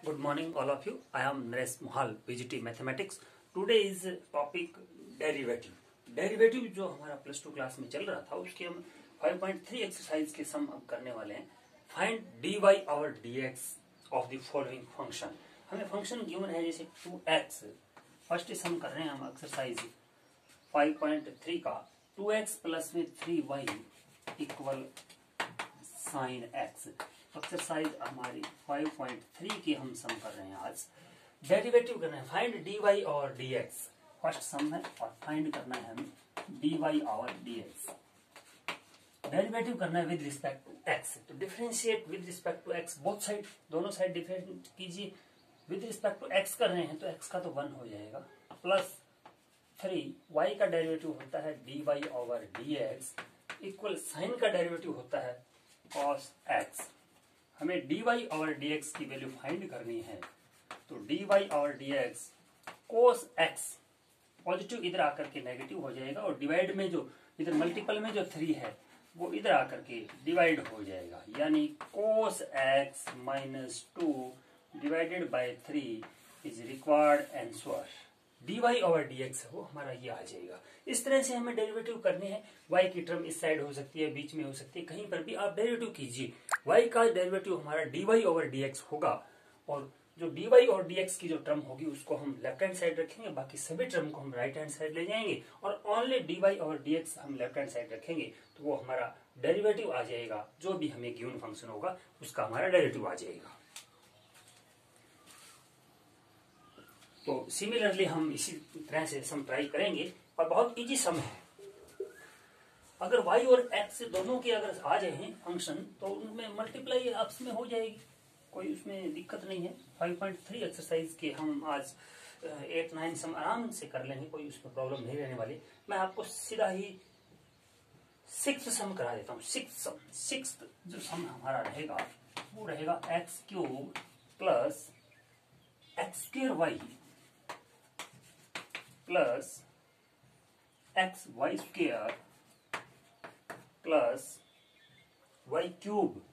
Good morning, all of you. I am Naresh Mohal, VGT Mathematics. Today is topic derivative. Derivative जो हमारा plus two class में चल रहा था उसके हम 5.3 एक्सरसाइज के सम अब करने वाले हैं. फाइंड dy और dx of the following function. हमें फंक्शन गिवन है जैसे 2x. फर्स्ट सम कर रहे हैं हम एक्सरसाइज 5.3 का. 2x प्लस में 3y equal sign x. Exercise हमारी 5.3 की हम सम कर रहे हैं. आज डेरिवेटिव करना है. फाइंड dy और dx. फर्स्ट सम है और फाइंड करना है हमें dy और dx. डेरिवेटिव करना है विद रिस्पेक्ट टू x. तो differentiate with respect to x. Both side, दोनों साइड डिफरेंशिएट कीजिए. विद रिस्पेक्ट टू x कर रहे हैं तो x का तो 1 हो जाएगा. प्लस 3y का डेरिवेटिव होता है dy over dx equal sine का डेरिवेटिव होता है cos x. हमें dy और dx की वैल्यू फाइंड करनी है. तो dy और dx cos x पॉजिटिव इधर आकर के नेगेटिव हो जाएगा और डिवाइड में जो इधर मल्टीपल में जो 3 है वो इधर आकर के डिवाइड हो जाएगा. यानी cos x minus 2 divided by 3 is required answer. dy और dx वो हमारा ये आ जाएगा. इस तरह से हमें डेरिवेटिव करने हैं. y की टर्म इस साइड हो सकती है, बीच में हो सकती है, कहीं पर भी आप डेरिवेटिव कीजिए. y का डेरिवेटिव हमारा dy ओवर dx होगा और जो dy और dx की जो टर्म होगी उसको हम लेफ्ट हैंड साइड रखेंगे. बाकी सभी टर्म को हम राइट हैंड साइड ले जाएंगे और ओनली dy और dx हम लेफ्ट हैंड साइड रखेंगे. तो वो हमारा डेरिवेटिव आ जाएगा. जो भी हमें गिवन फंक्शन होगा उसका हमारा डेरिवेटिव आ जाएगा. तो सिमिलरली हम इसी तरह से सम ट्राई करेंगे और बहुत इजी सम है. अगर y और x दोनों के अगर आ जाए फंक्शन तो उनमें मल्टीप्लाई आपस में हो जाएगी. कोई उसमें दिक्कत नहीं है. 5.3 एक्सरसाइज के हम आज 8-9 सम आराम से कर लेंगे. कोई उसमें प्रॉब्लम नहीं रहने वाली. मैं आपको सीधा ही 6th सम करा देता हूँ. 6th जो सम हमारा रहेगा वो रहेगा x cube plus x square y plus x y square plus y cube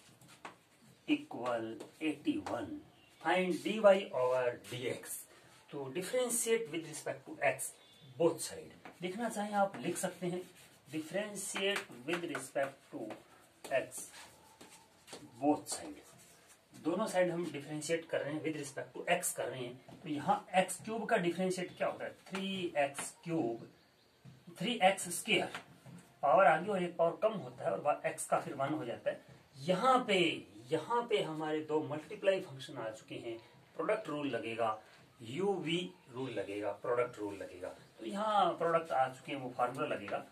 equal 81. Find dy over dx. तो differentiate with respect to x both side. लिखना चाहें आप लिख सकते हैं. Differentiate with respect to x both side. दोनों side हम differentiate कर रहे हैं विद रिस्पेक्ट टू x कर रहे हैं. तो यहाँ x क्यूब का डिफरेंशिएट क्या होता है 3x cube 3x square. Power आगे और एक पावर कम होता है और x का फिर 1 हो जाता है. यहाँ पे हमारे दो मल्टीप्लाई फंक्शन आ चुके हैं. प्रोडक्ट रूल लगेगा, uv रूल लगेगा, प्रोडक्ट रूल लगेगा. तो यहाँ प्रोडक्ट आ चुके हैं, वो फार्मूला लगेगा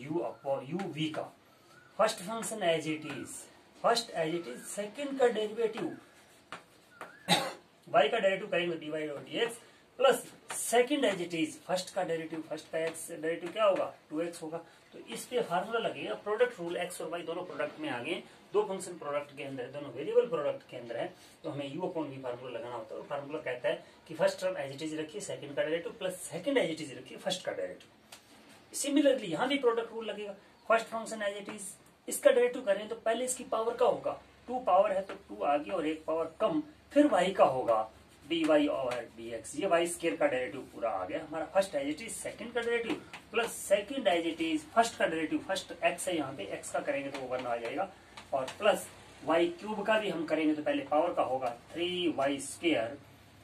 uv का. First function as it is, second का डेरिवेटिव y का डेरिवेटिव करेंगे dy और dx plus second as it is first का डेरिवेटिव. फर्स्ट का x डेरिवेटिव क्या होगा 2x होगा. तो इस पे फार्मूला लगेगा प्रोडक्ट रूल. x और y दोनों प्रोडक्ट में आ गए. दो फंक्शन प्रोडक्ट के अंदर, दोनों वेरिएबल प्रोडक्ट के अंदर है. तो हमें u अपॉन v फार्मूला लगाना होता है. और फार्मूला कहता है कि first term as it is रखिए सेकंड का derivative plus second as it is रखिए फर्स्ट का डेरिवेटिव. सिमिलरली यहाँ भी प्रोडक्ट रूल लगेगा. First function as it is, इसका डेरिवेटिव करें तो पहले इसकी पावर का होगा. 2 पावर है तो 2 आगे और एक पावर कम, फिर y का होगा dy और dx. ये y स्क्वायर का डेरिवेटिव पूरा आ गया हमारा. First as it is second का derivative plus second as it is first का डेरिवेटिव. फर्स्ट x है यहाँ पे, x का करेंगे तो वो 1 आ जाएगा. और प्लस y क्यूब का भी हम करेंगे तो पहले पावर का होगा 3y स्क्वायर.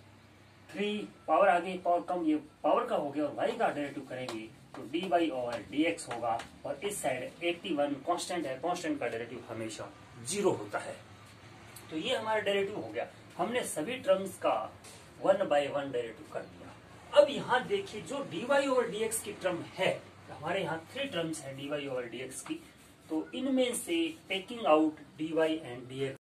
3 पावर आगे पावर कम, ये पावर का हो गया. और y का डेरिवेटिव करेंगे तो dy और dx होगा. और इस साइड 81 कांस्टेंट है. कांस्टेंट का डेरिवेटिव हमेशा 0 होता है. तो ये हमारा डेरिवेटिव हो गया. हमने सभी टर्म्स का 1 बाय 1 डेरिवेटिव कर दिया. अब यहाँ देखिए जो dy और dx की टर्म है, हमारे यहाँ 3 टर्म्स है dy और dx की. तो इनमें से taking out dy and dx